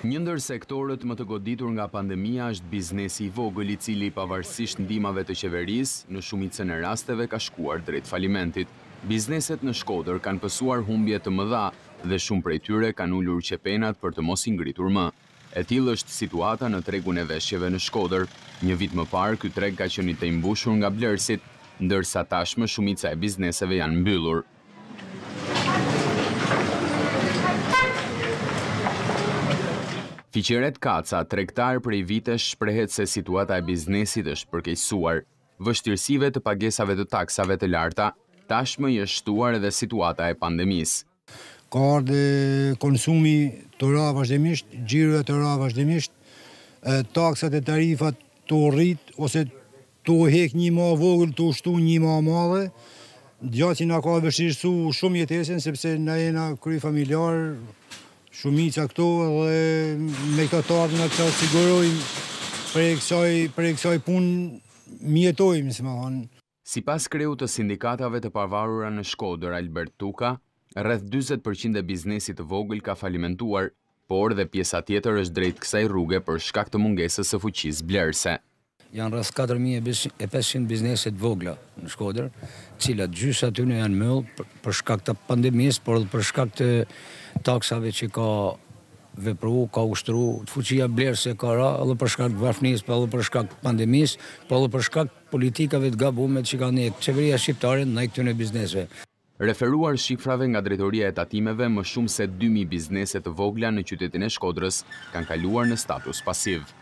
Një ndër sektorët më të goditur nga pandemia është biznesi i vogël, i cili pavarësisht ndihmave të qeverisë, në shumicën e rasteve ka shkuar drejt falimentit. Bizneset në Shkodër kanë pësuar humbje të mëdha dhe shumë prej tyre kanë ulur qepenat për të mos i ngritur më. E tillë është situata në tregun e veshjeve në Shkodër. Një vit më parë, ky treg ka qenë i mbushur nga blerësit, ndërsa tashmë shumica e bizneseve janë mbyllur. Fiqiret Kaca, tregtar prej vitesh, shprehet se situata e biznesit është përkeqësuar. Vështirësive të pagesave të taksave të larta, tashmë i është shtuar edhe situata e pandemisë. Ka ardhe konsumi të ra vazhdimisht, xhiroja të ra vazhdimisht, taksat e tarifat të rrit ose të hek një ma vogël, të ushtu një ma madhe. Gjatë që na ka vështirësu shumë jetesën, sepse na jena kry familjar, shumica këto dhe me këto të ardhë nga të sigurojmë për e kësaj punë mjetojmë, si më thonë. Sipas kreut të sindikatave të pavarura në Shkodër, Albert Tuka, rreth 40% e biznesit të vogël ka falimentuar, por dhe pjesa tjetër është drejt kësaj rruge për shkak të mungesës së fuqisë blerëse. Janë rreth 4500 bizneset vogla në Shkodër, cilat gjysë aty në janë mëllë për shkak të pandemisë, por dhe për shkak të taksave që ka vepru, ka ushtru, fuqia blerëse ka ra, edhe për shkak të varfënisë, edhe për shkak të pandemisë, edhe për shkak të politikave të gabuara që kanë qeveria shqiptare ndaj këtyre bizneseve. Referuar shifrave nga drejtoria e tatimeve, më shumë se 2000 biznese të vogla në qytetin e Shkodrës kanë kaluar në status pasiv.